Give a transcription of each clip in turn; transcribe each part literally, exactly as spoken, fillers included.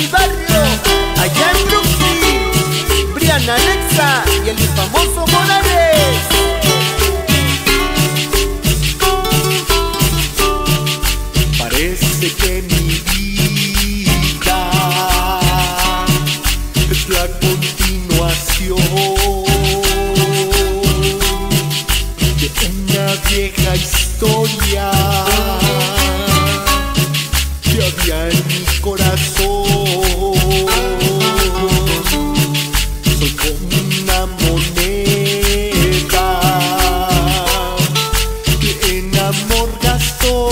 del barrio, allá en Brooklyn, Brian Alexa y el famoso Morales. Parece que mi vida es la continuación de una vieja historia que había en mi corazón. Soy como una moneda que en amor gastó,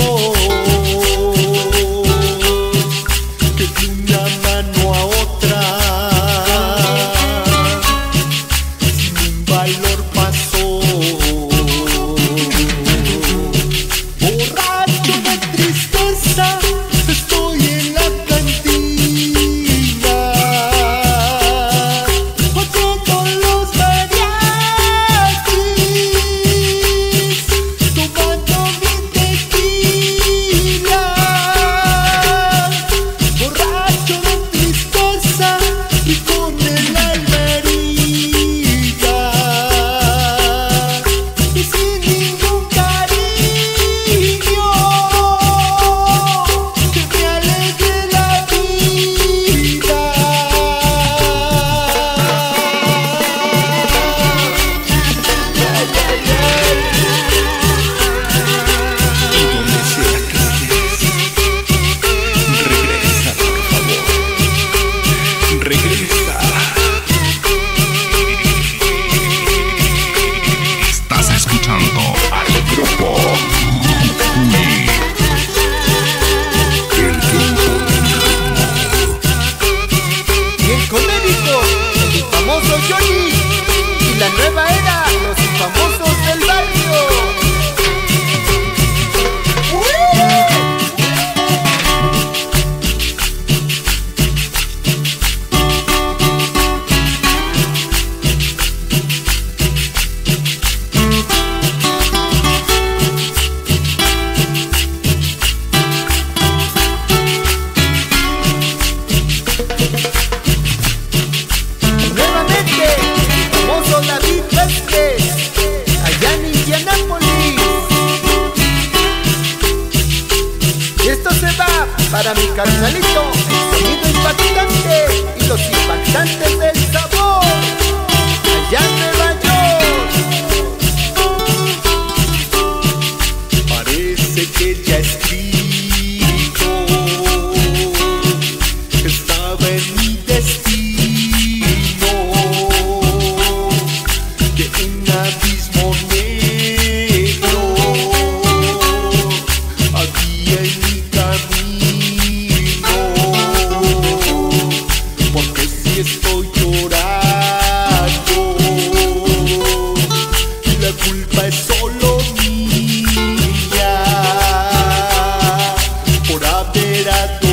que de una mano a otra sin un valor pasó. Borracho de tristeza estoy en la cantina, oyendo los mariachis, tomando mi tequila. Borracho de tristeza y con el alma herida, y sin ningún cariño que me alegre la vida. Y donde sea que estés, regresa, por favor, regresa. Estás escuchando al grupo Uy. El grupo del ritmo. Y el colérico, el famoso Johnny, y la nueva era, los famosos del barrio. Nuevamente, el famoso David Vázquez, allá en Indianápolis. Y esto se va para mi carnalito, el sonido impactante y los impactantes del sabor, allá en Nueva York. Parece que ya escrito estaba en mi destino, que un abismo negro había en mi camino. Porque si estoy llorando y la culpa es solo mía por haber adorado